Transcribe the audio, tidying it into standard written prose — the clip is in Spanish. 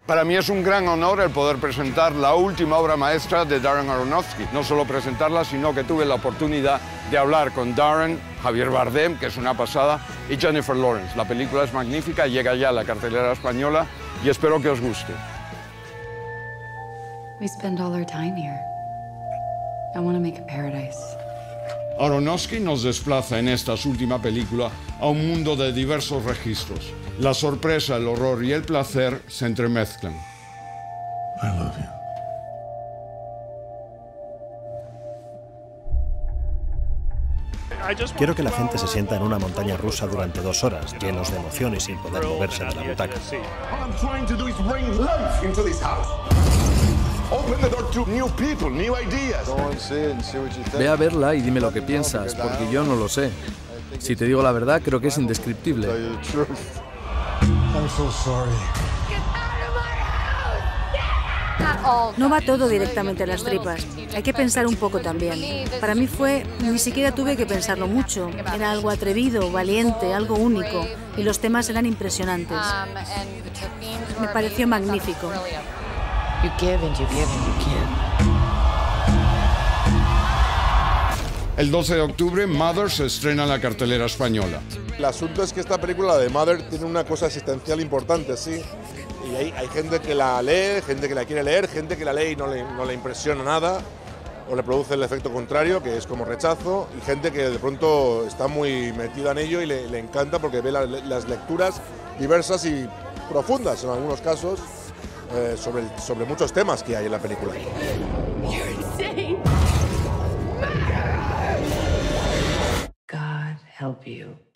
Para mí es un gran honor el poder presentar la última obra maestra de Darren Aronofsky. No solo presentarla, sino que tuve la oportunidad de hablar con Darren, Javier Bardem, que es una pasada, y Jennifer Lawrence. La película es magnífica, llega ya a la cartelera española y espero que os guste. We spend all our time here. I want to make a paradise. Aronofsky nos desplaza en esta última película a un mundo de diversos registros. La sorpresa, el horror y el placer se entremezclan. I love you. Quiero que la gente se sienta en una montaña rusa durante 2 horas, llenos de emoción y sin poder moverse de la butaca. Ve a verla y dime lo que piensas, porque yo no lo sé. Si te digo la verdad, creo que es indescriptible. No va todo directamente a las tripas. Hay que pensar un poco también. Para mí ni siquiera tuve que pensarlo mucho. Era algo atrevido, valiente, algo único. Y los temas eran impresionantes. Me pareció magnífico. You give and you give and you give. El 12 de octubre, Mother se estrena en la cartelera española. El asunto es que esta película, la de Mother, tiene una cosa existencial importante, sí. Y hay gente que la lee, gente que la quiere leer, gente que la lee y no le impresiona nada, o le produce el efecto contrario, que es como rechazo, y gente que de pronto está muy metida en ello y le encanta porque ve las lecturas diversas y profundas, en algunos casos, sobre muchos temas que hay en la película. God help you.